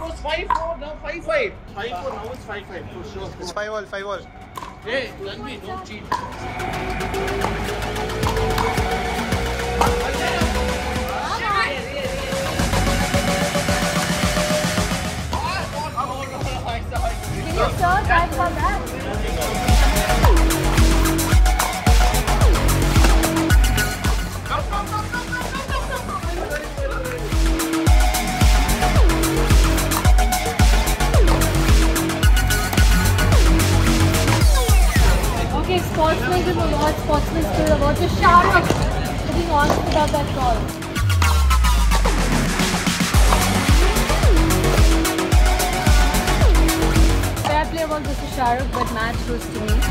was 5-4, now 5-5. 5-4, now it's 5-5 for sure. It's 5-all, 5-all. Hey, Tanvi, don't cheat. Can you serve that for that? Okay, sportsmanship award, sportsman skill award to Shahrukh for being honest about that call. Fair play award goes to Shahrukh, but match goes to me.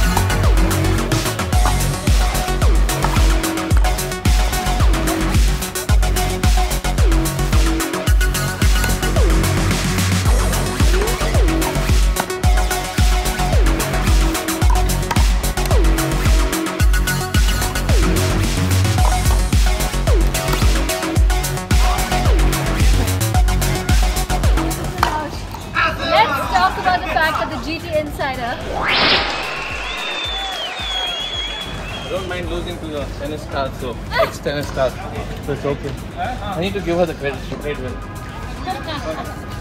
Talk about the fact that the GT Insider. I don't mind losing to the tennis star, so ex-tennis star, so it's okay. I need to give her the credit. She played well.